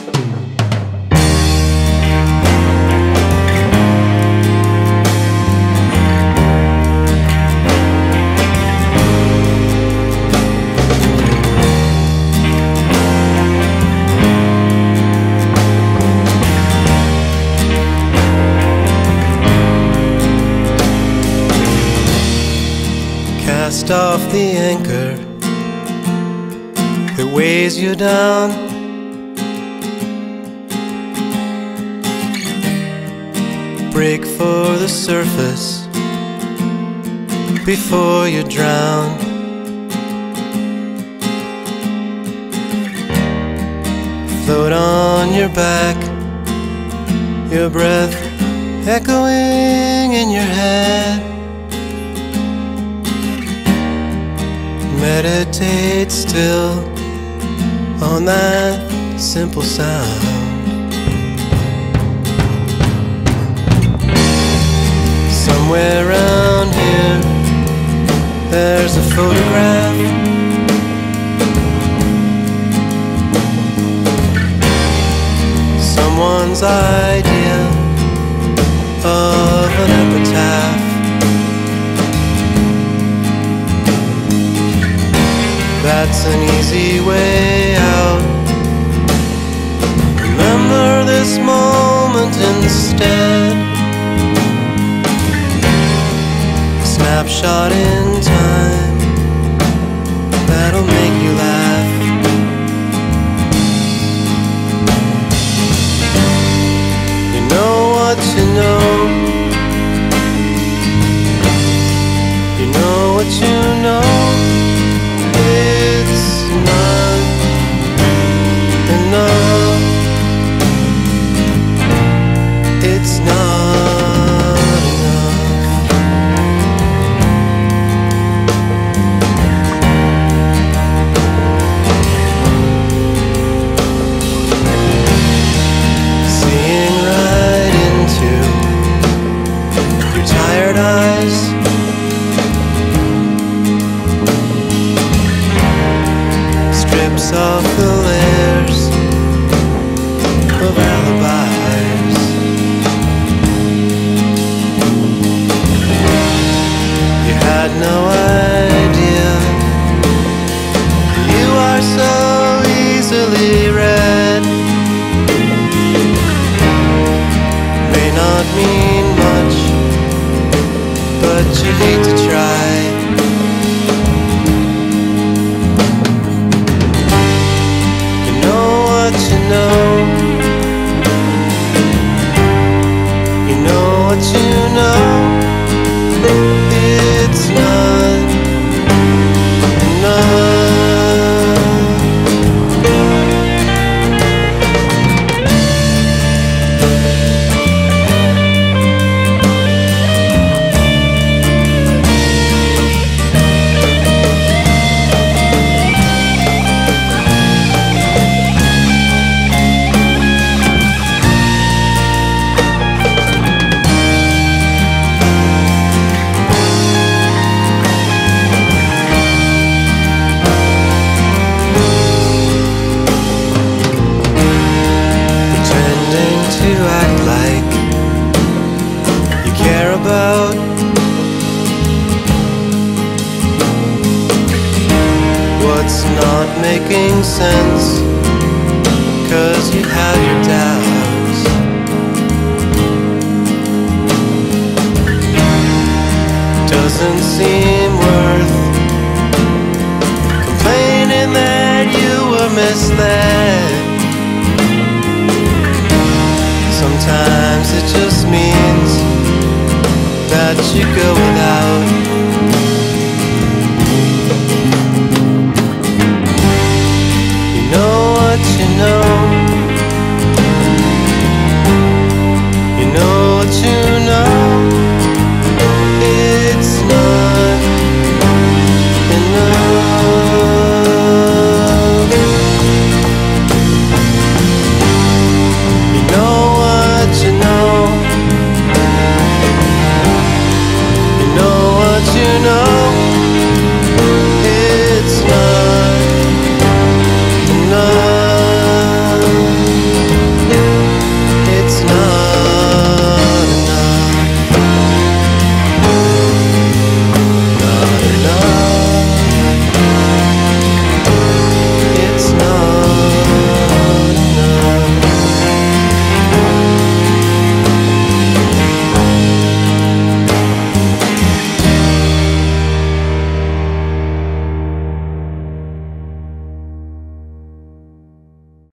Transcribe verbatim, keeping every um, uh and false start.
Cast off the anchor that weighs you down. Break for the surface before you drown. Float on your back, your breath echoing in your head. Meditate still on that simple sound. Somewhere around here there's a photograph. Someone's idea of an epitaph. That's an easy way out. Remember this moment instead. A snapshot in time that'll make you laugh. You know what you know. You know what you know. It's not enough. It's not enough. Seeing right into your tired eyes. Off the layers of alibis. You had no idea. You are so easily read. May not mean much, but you hate to try. You know, you know what you know. It's not enough. About what's not making sense, 'cause you have your doubts. Doesn't seem worth complaining that you were misled. Sometimes it just means that you go without.